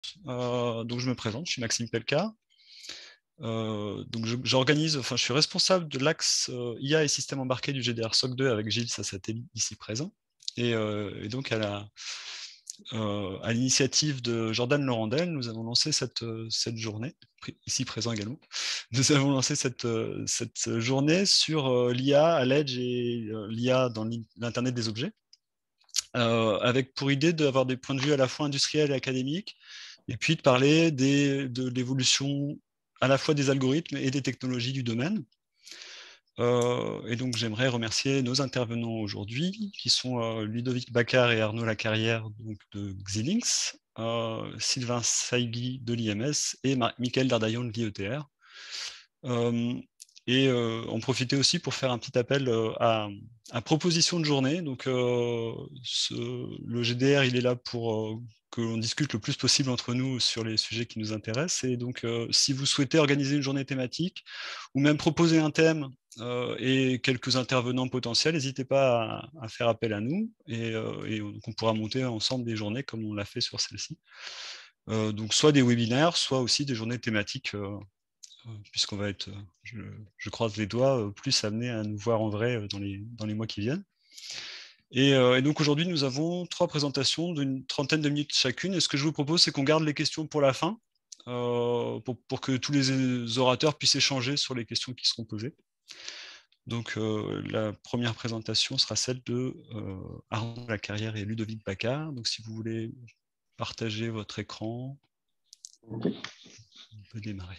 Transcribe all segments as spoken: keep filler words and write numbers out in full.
Euh, donc je me présente, je suis Maxime Pelka. Euh, donc j'organise, enfin je suis responsable de l'axe euh, I A et système embarqué du G D R S O C deux avec Gilles Sassatelli ici présent. Et, euh, et donc à la euh, à l'initiative de Jordan Laurendel, nous avons lancé cette, cette journée, ici présent également, nous avons lancé cette, cette journée sur euh, l'I A à l'Edge et euh, l'I A dans l'Internet des objets, euh, avec pour idée d'avoir des points de vue à la fois industriels et académiques, et puis de parler des, de l'évolution à la fois des algorithmes et des technologies du domaine. Euh, et donc j'aimerais remercier nos intervenants aujourd'hui, qui sont euh, Ludovic Baccar et Arnaud Lacarrière donc, de Xilinx, euh, Sylvain Saigui de l'I M S et Michael Dardaillon de l'I E T R. Euh, et euh, en profiter aussi pour faire un petit appel euh, à, à proposition de journée. Donc euh, ce, le G D R, il est là pour euh, que l'on discute le plus possible entre nous sur les sujets qui nous intéressent. Et donc euh, si vous souhaitez organiser une journée thématique ou même proposer un thème euh, et quelques intervenants potentiels, n'hésitez pas à, à faire appel à nous et, euh, et on, on pourra monter ensemble des journées comme on l'a fait sur celle-ci. Euh, donc soit des webinaires, soit aussi des journées thématiques euh, puisqu'on va être, je, je croise les doigts, plus amené à nous voir en vrai dans les, dans les mois qui viennent. Et, euh, et donc aujourd'hui, nous avons trois présentations d'une trentaine de minutes chacune. Et ce que je vous propose, c'est qu'on garde les questions pour la fin, euh, pour, pour que tous les orateurs puissent échanger sur les questions qui seront posées. Donc euh, la première présentation sera celle de euh, Arnaud Lacarrière et Ludovic Baccar. Donc si vous voulez partager votre écran, okay. On peut démarrer.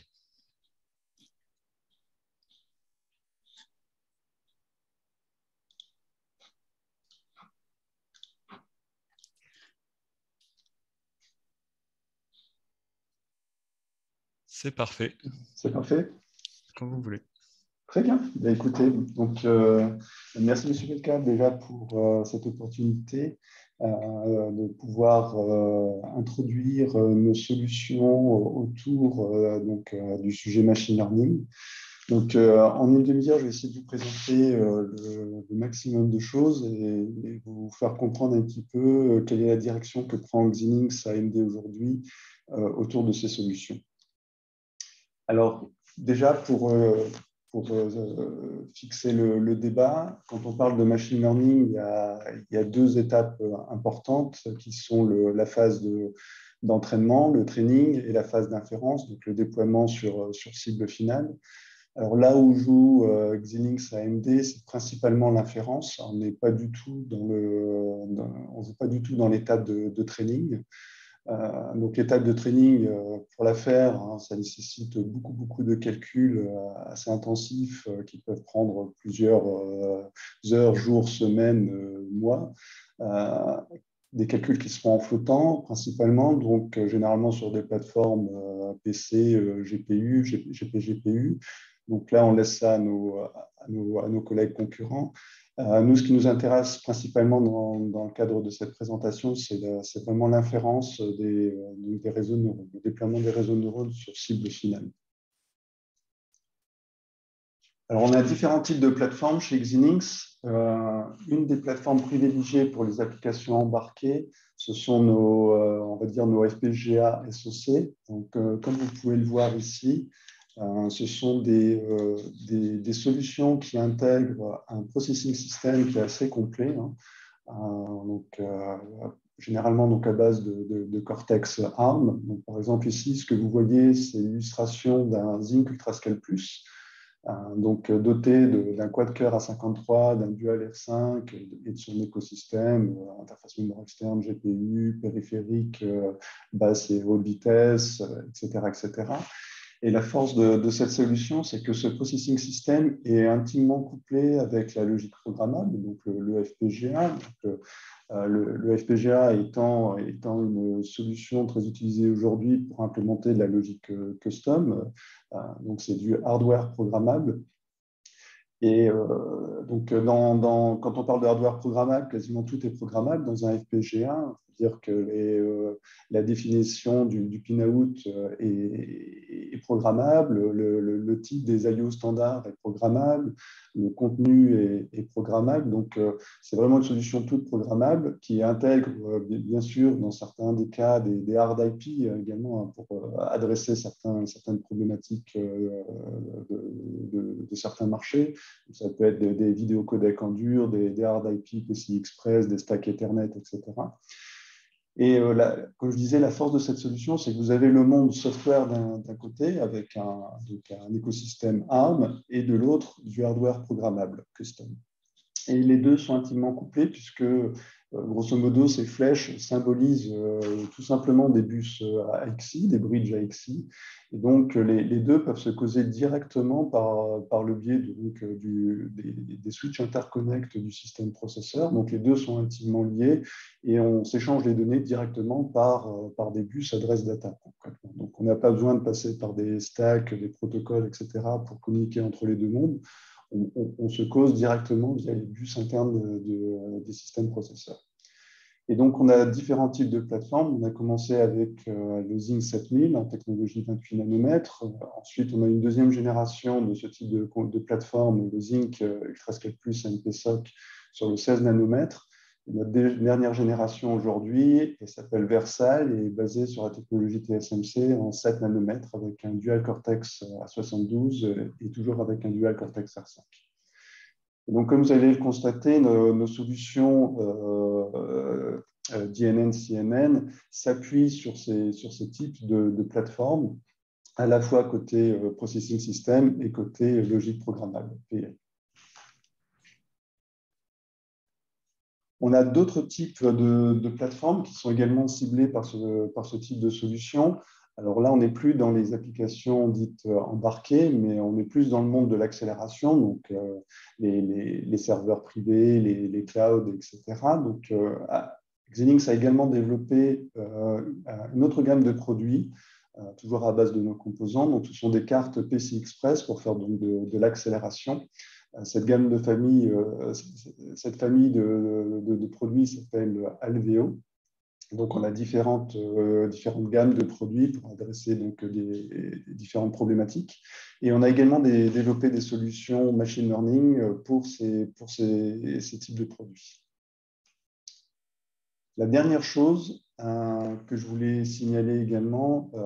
C'est parfait. C'est parfait. Quand vous voulez. Très bien. Bien, écoutez, donc, euh, merci M. Pelka déjà pour euh, cette opportunité euh, de pouvoir euh, introduire euh, nos solutions autour euh, donc, euh, du sujet machine learning. Donc, euh, en une demi-heure, je vais essayer de vous présenter euh, le, le maximum de choses et, et vous faire comprendre un petit peu euh, quelle est la direction que prend Xilinx A M D aujourd'hui euh, autour de ces solutions. Alors, déjà, pour, euh, pour euh, fixer le, le débat, quand on parle de machine learning, il y a, il y a deux étapes importantes qui sont le, la phase de, d'entraînement, le training, et la phase d'inférence, donc le déploiement sur, sur cible finale. Alors là où joue euh, Xilinx A M D, c'est principalement l'inférence. On n'est pas du tout dans le, dans, on joue pas du tout dans l'étape de, de training. Euh, donc l'étape de training, euh, pour la faire, hein, ça nécessite beaucoup, beaucoup de calculs euh, assez intensifs euh, qui peuvent prendre plusieurs euh, heures, jours, semaines, euh, mois. Euh, des calculs qui se font en flottant principalement, donc euh, généralement sur des plateformes euh, P C, euh, G P U, G P G P U. Donc là, on laisse ça à nos, à nos, à nos collègues concurrents. Euh, nous, ce qui nous intéresse principalement dans, dans le cadre de cette présentation, c'est vraiment l'inférence des, des réseaux de neurones, le déploiement des réseaux de neurones sur cible finale. Alors, on a différents types de plateformes chez Xilinx. Euh, une des plateformes privilégiées pour les applications embarquées, ce sont nos, euh, on va dire nos F P G A S O C. Donc, euh, comme vous pouvez le voir ici, Euh, ce sont des, euh, des, des solutions qui intègrent un processing system qui est assez complet, hein. euh, donc, euh, généralement donc à base de, de, de Cortex ARM. Donc, par exemple, ici, ce que vous voyez, c'est l'illustration d'un Zynq UltraScale plus, euh, donc doté d'un quad-cœur A cinquante-trois, d'un dual R cinq et de son écosystème, euh, interface mémoire externe, G P U, périphérique, euh, basse et haute vitesse, euh, et cetera, et cetera. Et la force de, de cette solution, c'est que ce processing system est intimement couplé avec la logique programmable, donc le, le F P G A. Donc, euh, le, le F P G A étant, étant une solution très utilisée aujourd'hui pour implémenter de la logique euh, custom, euh, donc c'est du hardware programmable. Et euh, donc, dans, dans, quand on parle de hardware programmable, quasiment tout est programmable dans un F P G A. C'est-à-dire que les, euh, la définition du, du pin-out est, est programmable, le, le, le type des I O standards est programmable, le contenu est, est programmable. Donc, euh, c'est vraiment une solution toute programmable qui intègre, euh, bien sûr, dans certains des cas, des, des hard I P euh, également hein, pour euh, adresser certains, certaines problématiques euh, de, de, de certains marchés. Ça peut être des, des vidéocodecs en dur, des, des hard I P P C I Express, des stacks Ethernet, et cetera. Et euh, la, comme je disais, la force de cette solution, c'est que vous avez le monde software d'un côté, avec un, donc un écosystème ARM, et de l'autre, du hardware programmable, custom. Et les deux sont intimement couplés, puisque, euh, grosso modo, ces flèches symbolisent euh, tout simplement des bus A X I, des bridges A X I. Et donc, les, les deux peuvent se causer directement par, par le biais de, donc, du, des, des switches interconnect du système processeur. Donc, les deux sont intimement liés et on s'échange les données directement par, par des bus adresse data. Concrètement. Donc, on n'a pas besoin de passer par des stacks, des protocoles, et cetera pour communiquer entre les deux mondes. On, on, on se cause directement via les bus internes de, de, des systèmes processeurs. Et donc, on a différents types de plateformes. On a commencé avec euh, le Zynq sept mille en technologie vingt-huit nanomètres. Ensuite, on a une deuxième génération de ce type de, de plateforme, le Zynq UltraScale Plus M P S O C sur le seize nanomètres. Et notre dernière génération aujourd'hui, elle s'appelle Versal et est basée sur la technologie T S M C en sept nanomètres avec un dual Cortex A soixante-douze et toujours avec un dual Cortex R cinq. Et donc, comme vous allez le constater, nos, nos solutions euh, euh, D N N, C N N s'appuient sur ces, sur ces types de, de plateformes, à la fois côté euh, Processing System et côté logique programmable, P L. On a d'autres types de, de plateformes qui sont également ciblées par ce, par ce type de solution. Alors là, on n'est plus dans les applications dites embarquées, mais on est plus dans le monde de l'accélération, donc euh, les, les, les serveurs privés, les, les clouds, et cetera. Donc, euh, Xilinx a également développé euh, une autre gamme de produits, euh, toujours à base de nos composants. Donc, ce sont des cartes P C I Express pour faire donc, de, de l'accélération. Cette gamme de famille, euh, cette famille de, de, de produits s'appelle Alveo. Donc, on a différentes, euh, différentes gammes de produits pour adresser donc, des, des différentes problématiques. Et on a également des, développé des solutions machine learning pour ces, pour ces, ces types de produits. La dernière chose euh, que je voulais signaler également euh,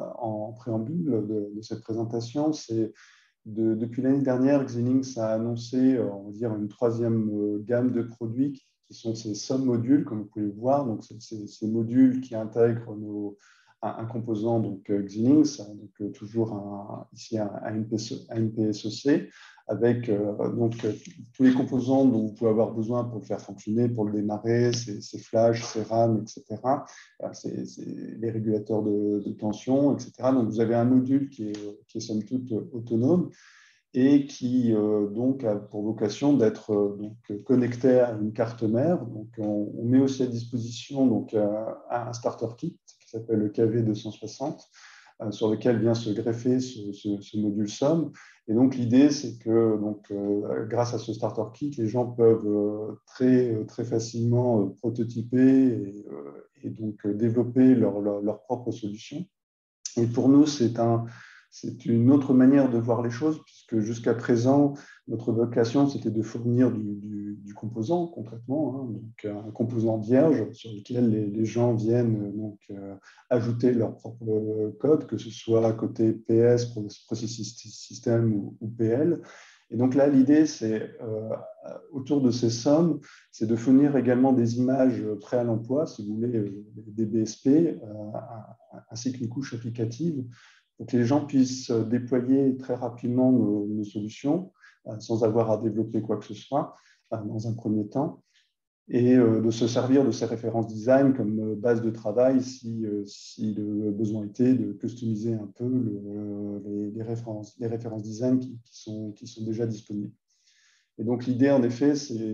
en préambule de, de cette présentation, c'est De, depuis l'année dernière, Xilinx a annoncé, on va dire, une troisième gamme de produits qui, qui sont ces sub-modules, comme vous pouvez le voir. Donc, c'est ces modules qui intègrent nos, un, un composant, donc Xilinx, donc toujours un, ici un, un M P S O C, avec euh, donc, tous les composants dont vous pouvez avoir besoin pour le faire fonctionner, pour le démarrer, ses, ses flashs, ses RAM, et cetera. C'est les régulateurs de, de tension, et cetera. Donc, vous avez un module qui est, qui est somme toute autonome et qui euh, donc a pour vocation d'être euh, connecté à une carte mère. Donc, on, on met aussi à disposition donc, euh, un starter kit qui s'appelle le K V deux cent soixante, euh, sur lequel vient se greffer ce, ce, ce module somme. Et donc, l'idée, c'est que donc, euh, grâce à ce starter kit, les gens peuvent euh, très, très facilement euh, prototyper et, euh, et donc euh, développer leur, leur, leur propre solution. Et pour nous, c'est un, c'est une autre manière de voir les choses, puisque jusqu'à présent, notre vocation, c'était de fournir du, du, du composant, concrètement, hein, donc un composant vierge sur lequel les, les gens viennent donc, euh, ajouter leur propre code, que ce soit côté P S, Processing System ou, ou P L. Et donc là, l'idée, c'est, euh, autour de ces sommes, c'est de fournir également des images prêts à l'emploi, si vous voulez, des B S P, euh, ainsi qu'une couche applicative, pour que les gens puissent déployer très rapidement nos, nos solutions, euh, sans avoir à développer quoi que ce soit, euh, dans un premier temps, et euh, de se servir de ces références design comme base de travail si, euh, si le besoin était de customiser un peu le, les, les, références, les références design qui, qui, sont, qui sont déjà disponibles. Et donc, l'idée, en effet,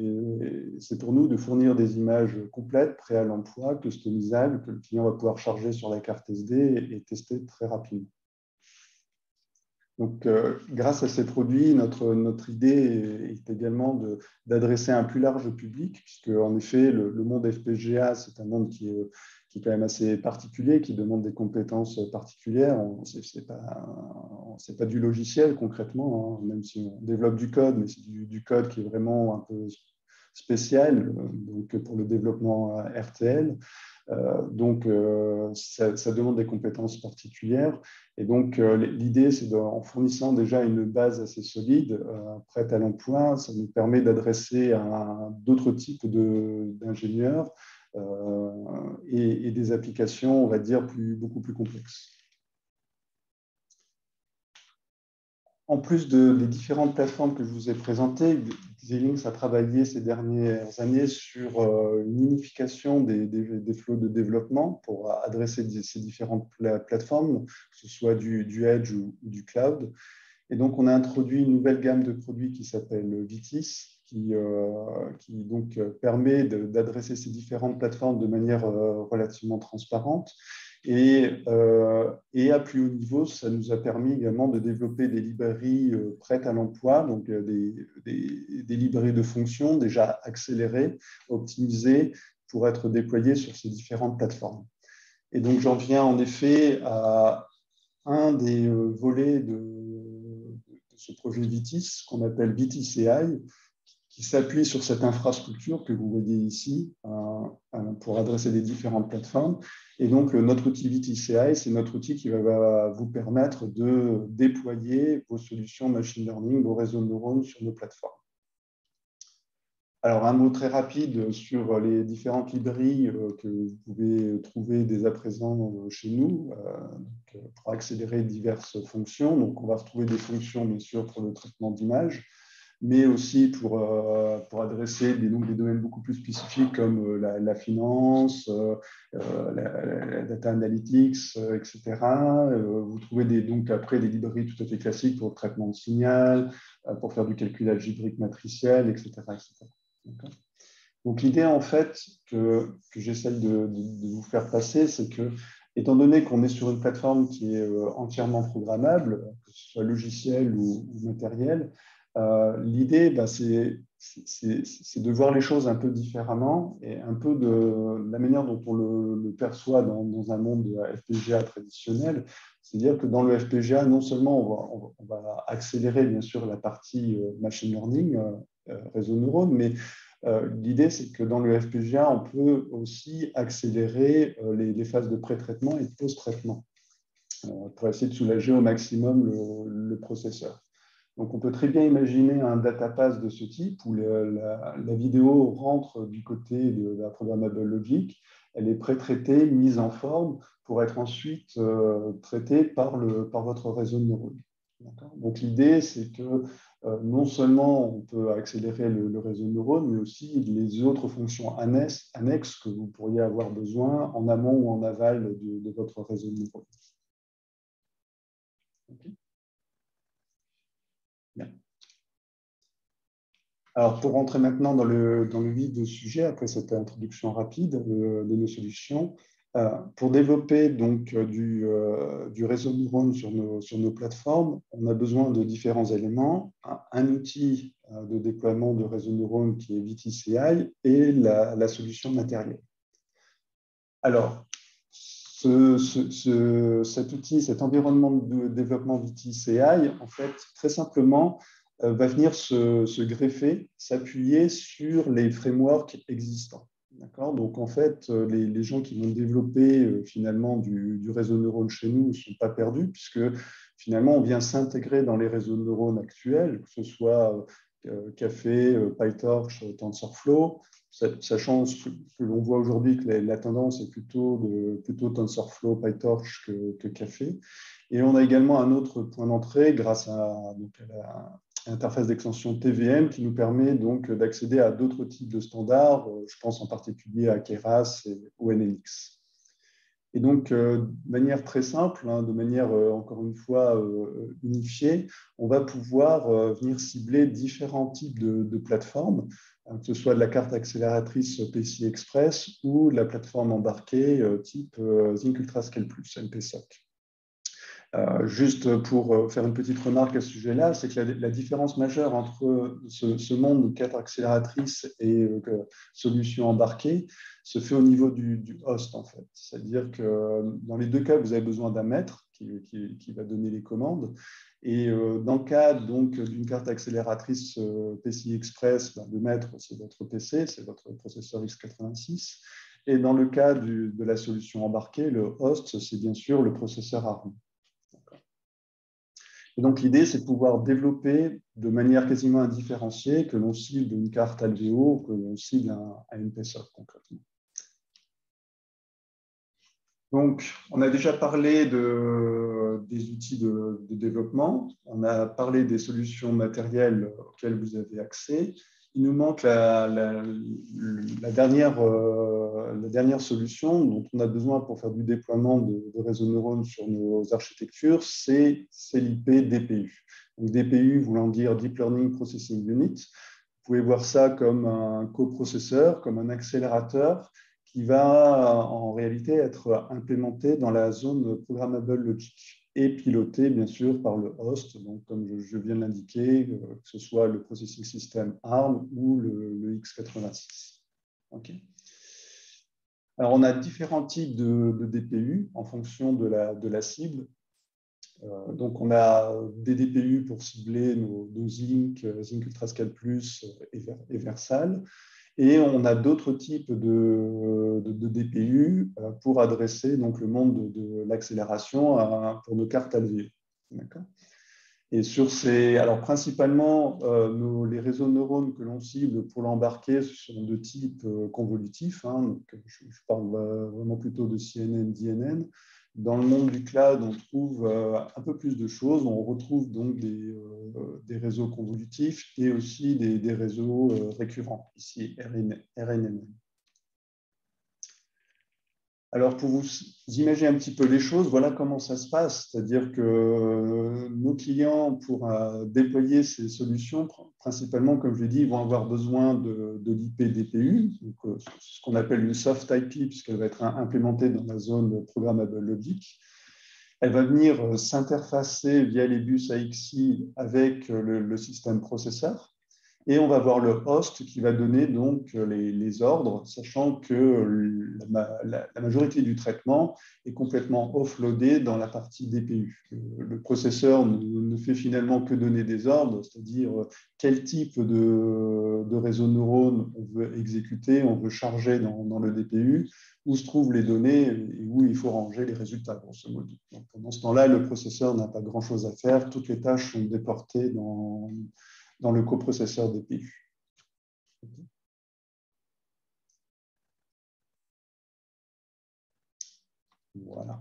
c'est pour nous de fournir des images complètes, prêtes à l'emploi, customisables, que le client va pouvoir charger sur la carte S D et, et tester très rapidement. Donc, euh, grâce à ces produits, notre, notre idée est également d'adresser un plus large public, puisque en effet, le, le monde F P G A, c'est un monde qui est, qui est quand même assez particulier, qui demande des compétences particulières. Ce n'est pas, pas du logiciel concrètement, hein, même si on développe du code, mais c'est du, du code qui est vraiment un peu spécial, donc pour le développement R T L. Euh, donc, euh, ça, ça demande des compétences particulières. Et donc, euh, l'idée, c'est en fournissant déjà une base assez solide, euh, prête à l'emploi, ça nous permet d'adresser d'autres types d'ingénieurs euh, et, et des applications, on va dire, plus, beaucoup plus complexes. En plus de, des différentes plateformes que je vous ai présentées, Xilinx a travaillé ces dernières années sur euh, une unification des, des, des flots de développement pour adresser ces différentes pla plateformes, que ce soit du, du Edge ou, ou du cloud. Et donc, on a introduit une nouvelle gamme de produits qui s'appelle Vitis, qui, euh, qui donc permet d'adresser ces différentes plateformes de manière euh, relativement transparente. Et, euh, et à plus haut niveau, ça nous a permis également de développer des librairies euh, prêtes à l'emploi, donc euh, des, des, des librairies de fonctions déjà accélérées, optimisées pour être déployées sur ces différentes plateformes. Et donc, j'en viens en effet à un des euh, volets de, de ce projet Vitis, qu'on appelle Vitis A I, qui s'appuie sur cette infrastructure que vous voyez ici euh, pour adresser les différentes plateformes. Et donc, notre outil Vitis A I, c'est notre outil qui va vous permettre de déployer vos solutions machine learning, vos réseaux de neurones sur nos plateformes. Alors, un mot très rapide sur les différentes librairies que vous pouvez trouver dès à présent chez nous pour accélérer diverses fonctions. Donc, on va retrouver des fonctions, bien sûr, pour le traitement d'images, mais aussi pour, euh, pour adresser des, donc, des domaines beaucoup plus spécifiques comme euh, la, la finance, euh, la, la data analytics, euh, et cetera. Euh, vous trouvez des, donc après des librairies tout à fait classiques pour le traitement de signal, euh, pour faire du calcul algébrique matriciel, et cetera et cetera. Donc l'idée en fait que, que j'essaie de, de, de vous faire passer, c'est que étant donné qu'on est sur une plateforme qui est euh, entièrement programmable, que ce soit logiciel ou, ou matériel, Euh, l'idée, bah, c'est de voir les choses un peu différemment et un peu de la manière dont on le, le perçoit dans, dans un monde de F P G A traditionnel. C'est-à-dire que dans le F P G A, non seulement on va, on va accélérer bien sûr la partie machine learning, euh, réseau neurone, mais euh, l'idée, c'est que dans le F P G A, on peut aussi accélérer euh, les, les phases de pré-traitement et de post-traitement euh, pour essayer de soulager au maximum le, le processeur. Donc, on peut très bien imaginer un data pass de ce type où le, la, la vidéo rentre du côté de la programmable logic, elle est pré-traitée, mise en forme pour être ensuite euh, traitée par, le, par votre réseau de neurones. Donc, l'idée, c'est que euh, non seulement on peut accélérer le, le réseau de neurones, mais aussi les autres fonctions annexes, annexes que vous pourriez avoir besoin en amont ou en aval de, de votre réseau de neurones. Okay. Bien. Alors, pour rentrer maintenant dans le, dans le vif du sujet, après cette introduction rapide de, de nos solutions, euh, pour développer donc du, euh, du réseau de neurones sur nos, sur nos plateformes, on a besoin de différents éléments. Un, un outil de déploiement de réseau de neurones qui est Vitis A I et la, la solution matérielle. Alors, ce, ce, ce, cet outil, cet environnement de développement Vitis A I, en fait, très simplement, va venir se, se greffer, s'appuyer sur les frameworks existants. Donc, en fait, les, les gens qui vont développer euh, finalement du, du réseau de neurones chez nous ne sont pas perdus, puisque finalement, on vient s'intégrer dans les réseaux de neurones actuels, que ce soit euh, Café, euh, PyTorch, TensorFlow, sachant que l'on voit aujourd'hui que la, la tendance est plutôt, de, plutôt TensorFlow, PyTorch que, que Café. Et on a également un autre point d'entrée grâce à, donc, à la interface d'extension T V M qui nous permet donc d'accéder à d'autres types de standards, je pense en particulier à Keras et au N N X. Et donc, euh, de manière très simple, hein, de manière euh, encore une fois euh, unifiée, on va pouvoir euh, venir cibler différents types de, de plateformes, hein, que ce soit de la carte accélératrice P C I Express ou de la plateforme embarquée euh, type euh, Zynq Ultrascale plus, M P S O C. Euh, juste pour faire une petite remarque à ce sujet-là, c'est que la, la différence majeure entre ce, ce monde de carte accélératrice et euh, solution embarquée se fait au niveau du, du host, en fait. C'est-à-dire que dans les deux cas, vous avez besoin d'un maître qui, qui, qui va donner les commandes. Et euh, dans le cas donc d'une carte accélératrice euh, P C I Express, ben, le maître, c'est votre P C, c'est votre processeur x quatre-vingt-six. Et dans le cas du, de la solution embarquée, le host, c'est bien sûr le processeur ARM. Et donc, l'idée, c'est de pouvoir développer de manière quasiment indifférenciée, que l'on cible une carte Alveo, que l'on cible un, un M P S O C concrètement. Donc, on a déjà parlé de, des outils de, de développement, on a parlé des solutions matérielles auxquelles vous avez accès. Il nous manque la, la, la, dernière, euh, la dernière solution dont on a besoin pour faire du déploiement de, de réseaux neurones sur nos architectures, c'est l'I P D P U. Donc, D P U voulant dire Deep Learning Processing Unit. Vous pouvez voir ça comme un coprocesseur, comme un accélérateur qui va en réalité être implémenté dans la zone programmable logic et piloté bien sûr par le host, donc comme je, je viens de l'indiquer, que ce soit le processing system ARM ou le, le x quatre-vingt-six. Okay. Alors on a différents types de, de D P U en fonction de la, de la cible. Euh, donc on a des D P U pour cibler nos, nos Zinc, Zinc Ultrascale Plus et, et Versal. Et on a d'autres types de, de, de D P U pour adresser donc, le monde de, de l'accélération pour nos cartes Alveo. D'accord. Et sur ces, alors principalement, euh, nos, les réseaux de neurones que l'on cible pour l'embarquer sont de type euh, convolutif. Hein, donc je, je parle vraiment plutôt de C N N, D N N. Dans le monde du cloud, on trouve euh, un peu plus de choses. On retrouve donc des, euh, des réseaux convolutifs et aussi des, des réseaux euh, récurrents, ici R N N M. Alors, pour vous imaginer un petit peu les choses, voilà comment ça se passe. C'est-à-dire que nos clients, pour euh, déployer ces solutions, principalement, comme je l'ai dit, ils vont avoir besoin de, de l'I P D P U, donc, euh, ce qu'on appelle une soft I P, puisqu'elle va être implémentée dans la zone programmable logic. Elle va venir s'interfacer via les bus A X I avec le, le système processeur. Et on va voir le host qui va donner donc les, les ordres, sachant que la, la, la majorité du traitement est complètement offloadé dans la partie D P U. Le, le processeur ne, ne fait finalement que donner des ordres, c'est-à-dire quel type de, de réseau de neurones on veut exécuter, on veut charger dans, dans le D P U, où se trouvent les données et où il faut ranger les résultats, grosso modo. Donc, pendant ce temps-là, le processeur n'a pas grand-chose à faire, toutes les tâches sont déportées dans dans le coprocesseur D P U. Voilà.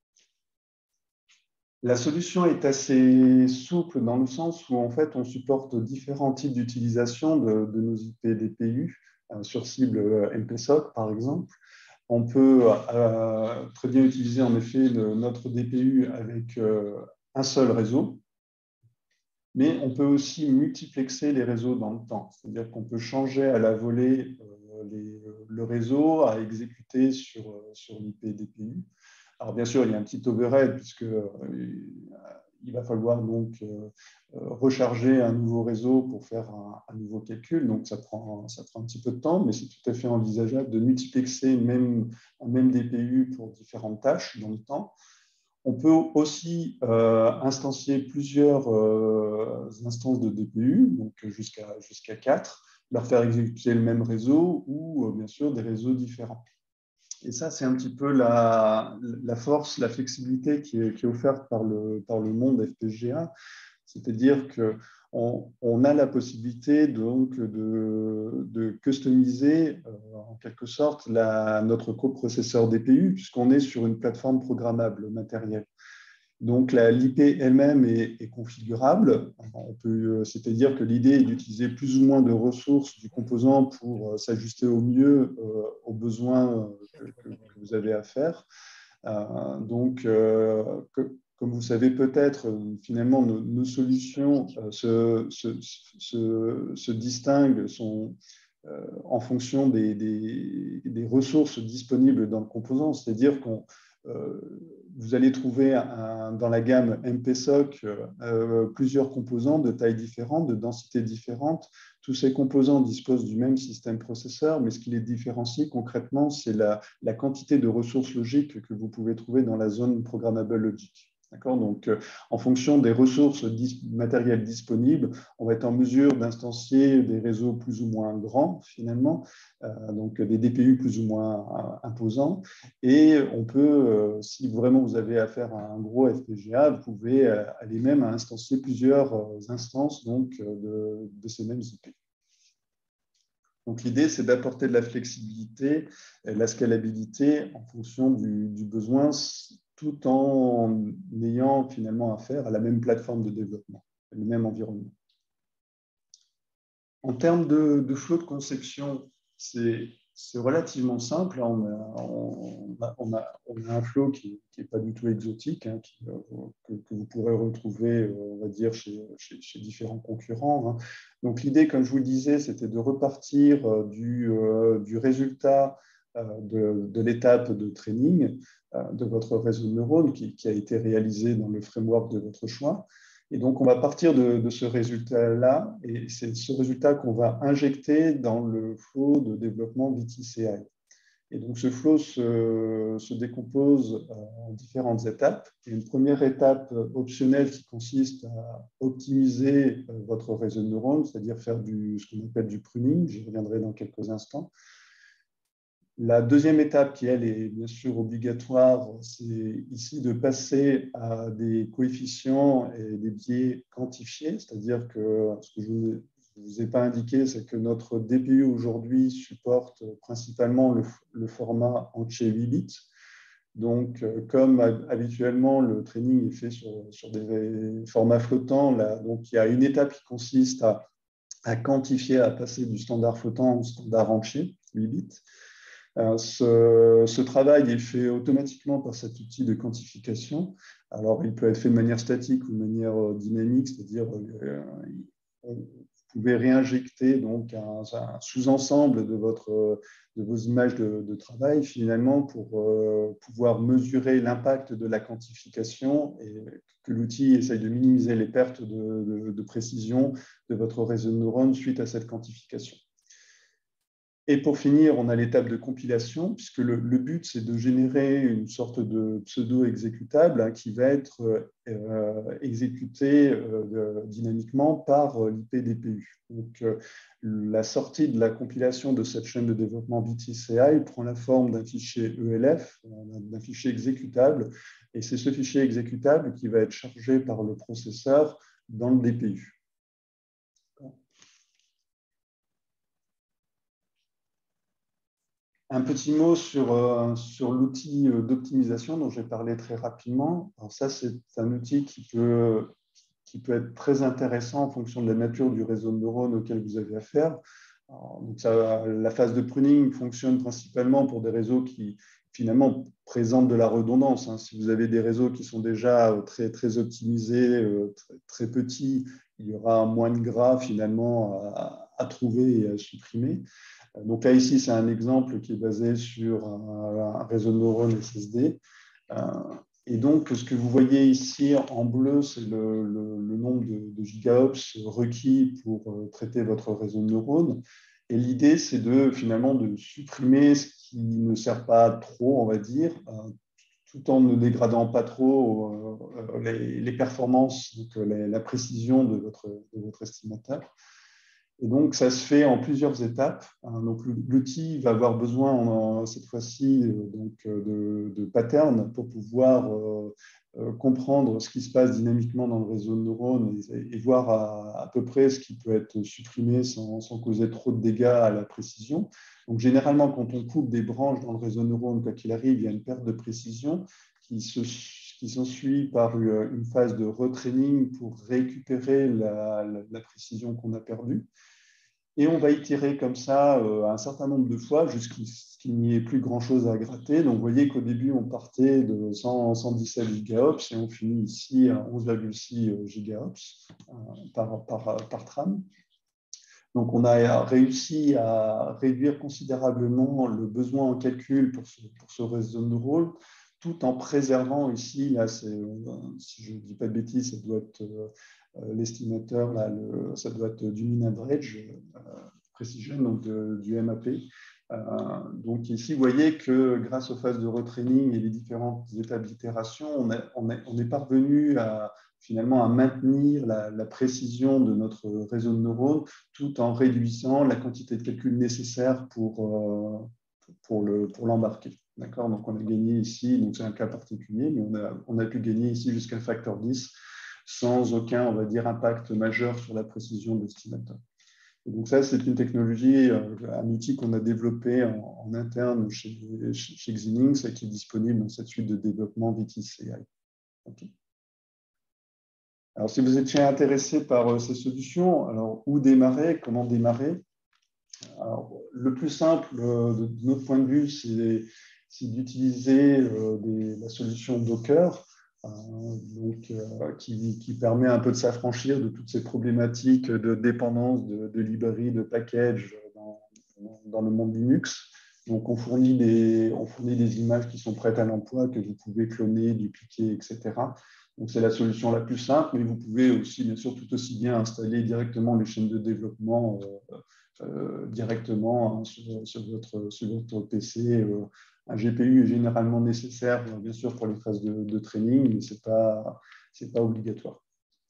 La solution est assez souple dans le sens où en fait on supporte différents types d'utilisation de, de nos I P D P U euh, sur cible M P S O C par exemple. On peut euh, très bien utiliser en effet le, notre D P U avec euh, un seul réseau, mais on peut aussi multiplexer les réseaux dans le temps. C'est-à-dire qu'on peut changer à la volée euh, les, le réseau à exécuter sur, sur l'I P D P U. Alors bien sûr, il y a un petit overhead puisque euh, il va falloir donc euh, recharger un nouveau réseau pour faire un, un nouveau calcul. Donc ça prend, ça prend un petit peu de temps, mais c'est tout à fait envisageable de multiplexer même, un même D P U pour différentes tâches dans le temps. On peut aussi euh, instancier plusieurs euh, instances de D P U, donc jusqu'à jusqu'à quatre, leur faire exécuter le même réseau ou euh, bien sûr des réseaux différents. Et ça, c'est un petit peu la, la force, la flexibilité qui est, qui est offerte par le, par le monde F P G A. C'est-à-dire qu'on on a la possibilité donc de, de customiser euh, en quelque sorte la, notre coprocesseur D P U puisqu'on est sur une plateforme programmable matérielle. Donc l'I P elle-même est, est configurable, c'est-à-dire que l'idée est d'utiliser plus ou moins de ressources du composant pour euh, s'ajuster au mieux euh, aux besoins que, que, que vous avez à faire. Euh, donc, euh, que, comme vous savez peut-être, finalement, nos, nos solutions euh, se, se, se, se distinguent sont, euh, en fonction des, des, des ressources disponibles dans le composant, c'est-à-dire qu'on euh, vous allez trouver un un, dans la gamme M P S O C euh, plusieurs composants de tailles différentes, de densités différentes. Tous ces composants disposent du même système processeur, mais ce qui les différencie concrètement, c'est la, la quantité de ressources logiques que vous pouvez trouver dans la zone programmable logique. Donc, euh, en fonction des ressources dis matérielles disponibles, on va être en mesure d'instancier des réseaux plus ou moins grands, finalement, euh, donc des D P U plus ou moins euh, imposants. Et on peut, euh, si vraiment vous avez affaire à un gros F P G A, vous pouvez euh, aller même à instancier plusieurs euh, instances donc, euh, de, de ces mêmes I P. Donc, l'idée, c'est d'apporter de la flexibilité et de la scalabilité en fonction du, du besoin, tout en ayant finalement affaire à la même plateforme de développement, le même environnement. En termes de, de flow de conception, c'est relativement simple. On a, on a, on a, on a un flow qui n'est pas du tout exotique, hein, qui, que, que vous pourrez retrouver, on va dire, chez, chez, chez différents concurrents. Hein. Donc l'idée, comme je vous le disais, c'était de repartir du, euh, du résultat euh, de, de l'étape de training euh, de votre réseau de neurones qui, qui a été réalisé dans le framework de votre choix. Et donc, on va partir de, de ce résultat-là, et c'est ce résultat qu'on va injecter dans le flow de développement V T C I. Et donc, ce flow se, se décompose en différentes étapes. Il y a une première étape optionnelle qui consiste à optimiser votre réseau de neurones, c'est-à-dire faire du, ce qu'on appelle du pruning. J'y reviendrai dans quelques instants. La deuxième étape, qui elle est bien sûr obligatoire, c'est ici de passer à des coefficients et des biais quantifiés, c'est-à-dire que ce que je ne vous ai pas indiqué, c'est que notre D P U aujourd'hui supporte principalement le, le format entier huit bits. Donc, comme habituellement, le training est fait sur, sur des formats flottants, là, donc il y a une étape qui consiste à, à quantifier, à passer du standard flottant au standard entier huit bits. Ce, ce travail est fait automatiquement par cet outil de quantification. Alors, il peut être fait de manière statique ou de manière dynamique, c'est-à-dire euh, vous pouvez réinjecter donc un, un sous-ensemble de, votre, de vos images de, de travail finalement pour euh, pouvoir mesurer l'impact de la quantification et que l'outil essaye de minimiser les pertes de, de, de précision de votre réseau de neurones suite à cette quantification. Et pour finir, on a l'étape de compilation, puisque le, le but, c'est de générer une sorte de pseudo-exécutable hein, qui va être euh, exécuté euh, dynamiquement par l'I P D P U. Donc, euh, la sortie de la compilation de cette chaîne de développement V T C I prend la forme d'un fichier E L F, d'un fichier exécutable, et c'est ce fichier exécutable qui va être chargé par le processeur dans le D P U. Un petit mot sur, euh, sur l'outil d'optimisation dont j'ai parlé très rapidement. Alors ça, c'est un outil qui peut, qui peut être très intéressant en fonction de la nature du réseau de neurones auquel vous avez affaire. Alors, donc ça, la phase de pruning fonctionne principalement pour des réseaux qui, finalement, présentent de la redondance. Hein. Si vous avez des réseaux qui sont déjà très, très optimisés, euh, très, très petits, il y aura moins de gras, finalement, à, à trouver et à supprimer. Donc là, ici, c'est un exemple qui est basé sur un, un réseau de neurones S S D. Euh, et donc, ce que vous voyez ici en bleu, c'est le, le, le nombre de, de gigaops requis pour euh, traiter votre réseau de neurones. Et l'idée, c'est de finalement de supprimer ce qui ne sert pas trop, on va dire, euh, tout en ne dégradant pas trop euh, les, les performances, donc les, la précision de votre, de votre estimateur. Et donc, ça se fait en plusieurs étapes. Donc, l'outil va avoir besoin, en, cette fois-ci, donc, de, de patterns pour pouvoir euh, comprendre ce qui se passe dynamiquement dans le réseau de neurones et, et voir à, à peu près ce qui peut être supprimé sans, sans causer trop de dégâts à la précision. Donc, généralement, quand on coupe des branches dans le réseau de neurones, quoi qu'il arrive, il y a une perte de précision qui se qui s'ensuit par une phase de retraining pour récupérer la, la, la précision qu'on a perdue. Et on va itérer comme ça euh, un certain nombre de fois jusqu'à ce qu'il n'y ait plus grand-chose à gratter. Donc, vous voyez qu'au début, on partait de cent, cent dix-sept gigaops et on finit ici à onze virgule six gigaops euh, par, par, par tram. Donc, on a réussi à réduire considérablement le besoin en calcul pour ce, pour ce réseau de neurones tout en préservant ici, là, si je ne dis pas de bêtises, ça doit être euh, l'estimateur, là, le, ça doit être du mean average, euh, precision, donc de, du M A P. Euh, donc ici, vous voyez que grâce aux phases de retraining et les différentes étapes d'itération, on, on, on est parvenu à, finalement à maintenir la, la précision de notre réseau de neurones tout en réduisant la quantité de calcul nécessaire pour, euh, pour, le, pour l'embarquer. D'accord, donc on a gagné ici, donc c'est un cas particulier, mais on a, on a pu gagner ici jusqu'à un facteur dix sans aucun, on va dire, impact majeur sur la précision de l'estimateur. Et donc ça, c'est une technologie, un outil qu'on a développé en, en interne chez, chez Xilinx et qui est disponible dans cette suite de développement V T C I. Okay. Alors, si vous étiez intéressé par ces solutions, alors où démarrer, comment démarrer? Alors, le plus simple, de notre point de vue, c'est, c'est d'utiliser euh, des, la solution Docker, euh, donc, euh, qui, qui permet un peu de s'affranchir de toutes ces problématiques de dépendance, de, de librairies, de packages dans, dans le monde Linux. Donc, on fournit, des, on fournit des images qui sont prêtes à l'emploi, que vous pouvez cloner, dupliquer, et cetera. Donc, c'est la solution la plus simple, mais vous pouvez aussi, bien sûr, tout aussi bien installer directement les chaînes de développement euh, euh, directement hein, sur, sur, votre, sur votre P C. Euh, un G P U est généralement nécessaire, bien sûr, pour les phases de, de training, mais ce n'est pas, c'est pas obligatoire.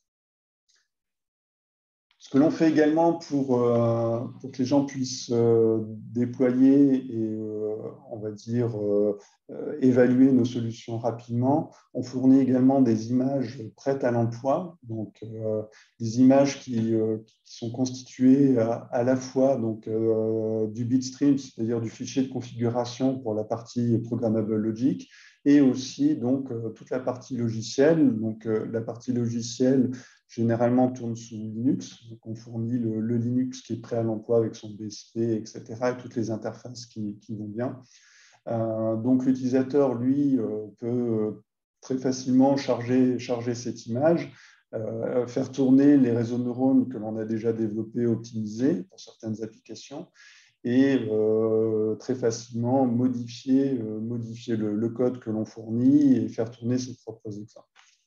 Ce que l'on fait également pour, euh, pour que les gens puissent euh, déployer et, euh, on va dire, euh, euh, évaluer nos solutions rapidement, on fournit également des images prêtes à l'emploi, donc euh, des images qui, euh, qui sont constituées à, à la fois donc, euh, du bitstream, c'est-à-dire du fichier de configuration pour la partie programmable logic, et aussi donc, euh, toute la partie logicielle. Donc, euh, la partie logicielle, généralement tourne sous Linux. Donc, on fournit le, le Linux qui est prêt à l'emploi avec son B S P, et cetera, et toutes les interfaces qui, qui vont bien. Euh, donc, l'utilisateur, lui, euh, peut très facilement charger, charger cette image, euh, faire tourner les réseaux de neurones que l'on a déjà développés, optimisés pour certaines applications, et euh, très facilement modifier, euh, modifier le, le code que l'on fournit et faire tourner ses propres exemples.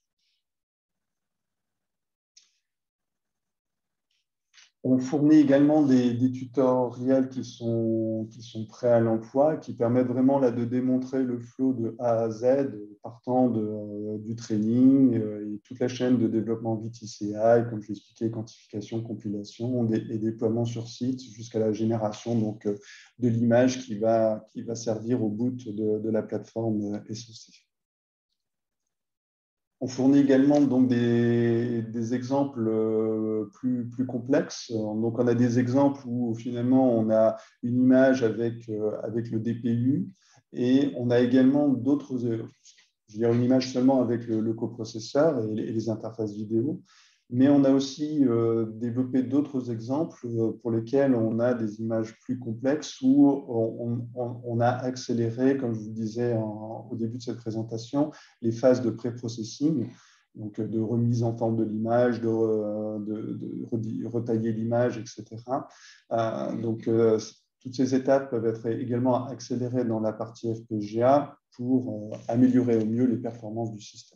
On fournit également des, des tutoriels qui sont, qui sont prêts à l'emploi, qui permettent vraiment là, de démontrer le flow de A à Z, partant de, euh, du training euh, et toute la chaîne de développement V T C I, comme je l'ai expliqué, quantification, compilation des, et déploiement sur site, jusqu'à la génération donc, de l'image qui va, qui va servir au boot de, de la plateforme S O C. On fournit également donc des, des exemples plus, plus complexes. Donc, on a des exemples où finalement on a une image avec, avec le D P U et on a également d'autres, je veux dire une image seulement avec le, le coprocesseur et les, et les interfaces vidéo. Mais on a aussi euh, développé d'autres exemples pour lesquels on a des images plus complexes où on, on, on a accéléré, comme je vous le disais en, au début de cette présentation, les phases de pré-processing, donc de remise en forme de l'image, de, de, de retailler l'image, et cetera. Euh, donc, euh, toutes ces étapes peuvent être également accélérées dans la partie F P G A pour euh, améliorer au mieux les performances du système.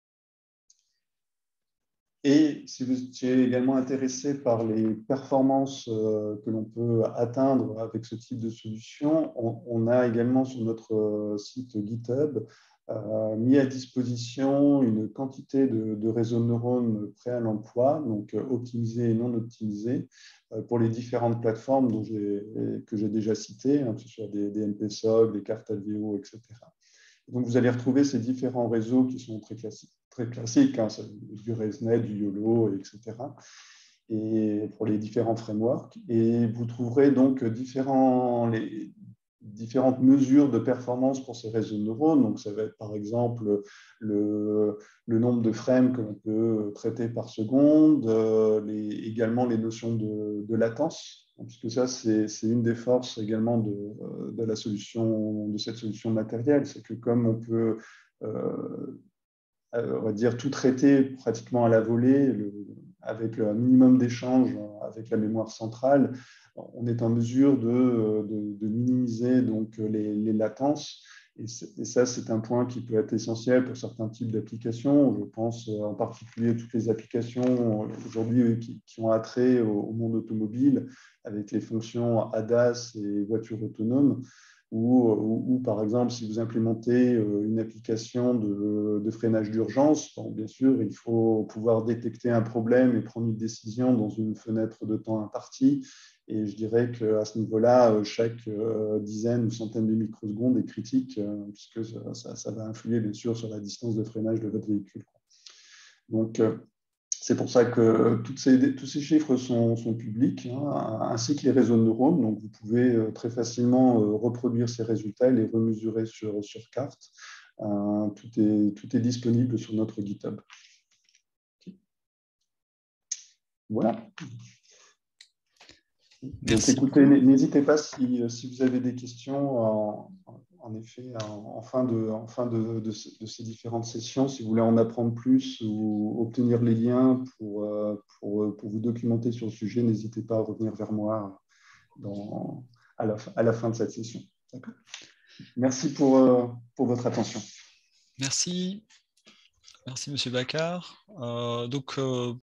Et si vous étiez également intéressé par les performances euh, que l'on peut atteindre avec ce type de solution, on, on a également sur notre site GitHub euh, mis à disposition une quantité de, de réseaux de neurones prêts à l'emploi, donc euh, optimisés et non optimisés, euh, pour les différentes plateformes dont que j'ai déjà citées, hein, que ce soit des, des M P S O C, des cartes Alveo, et cetera. Donc, vous allez retrouver ces différents réseaux qui sont très classiques, très classiques hein, du ResNet, du YOLO, et cetera. Et pour les différents frameworks. Et vous trouverez donc différents, les, différentes mesures de performance pour ces réseaux de neurones. Donc, ça va être par exemple le, le nombre de frames que l'on peut traiter par seconde, euh, les, également les notions de, de latence, puisque ça, c'est une des forces également de, de, la solution, de cette solution matérielle. C'est que comme on peut, euh, on va dire, tout traiter pratiquement à la volée, le, avec un minimum d'échanges avec la mémoire centrale, on est en mesure de, de, de minimiser donc les, les latences Et, et ça, c'est un point qui peut être essentiel pour certains types d'applications. Je pense en particulier à toutes les applications aujourd'hui qui, qui ont attrait au, au monde automobile, avec les fonctions A D A S et voitures autonomes, ou, ou, ou par exemple, si vous implémentez une application de, de freinage d'urgence, bon, bien sûr, il faut pouvoir détecter un problème et prendre une décision dans une fenêtre de temps impartie. Et je dirais qu'à ce niveau-là, chaque euh, dizaine ou centaine de microsecondes est critique, euh, puisque ça, ça va influer bien sûr sur la distance de freinage de votre véhicule. Donc, euh, c'est pour ça que toutes ces, tous ces chiffres sont, sont publics, hein, ainsi que les réseaux de neurones. Donc, vous pouvez euh, très facilement euh, reproduire ces résultats et les remesurer sur, sur carte. Euh, tout, est, tout est disponible sur notre GitHub. Okay. Voilà. Donc, écoutez, n'hésitez pas si, si vous avez des questions, en, en effet, en, en fin, de, en fin de, de, de ces différentes sessions, si vous voulez en apprendre plus ou obtenir les liens pour, pour, pour vous documenter sur le sujet, n'hésitez pas à revenir vers moi dans, à, la, à la fin de cette session. Merci pour, pour votre attention. Merci. Merci, Monsieur Baccar. Euh, donc, euh,